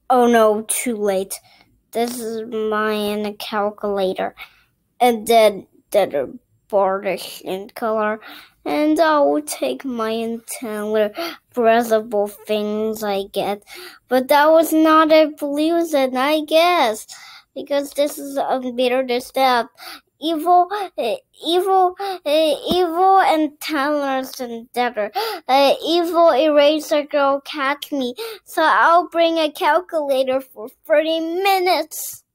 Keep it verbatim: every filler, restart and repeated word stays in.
Oh no, too late. This is my calculator. And then the boardish in color. And I will take my entire breathable things I get. But that was not a illusion, I guess. Because this is a better step. Evil, uh, evil, uh, evil, and talents and debtor. Uh, evil eraser girl catch me, so I'll bring a calculator for thirty minutes.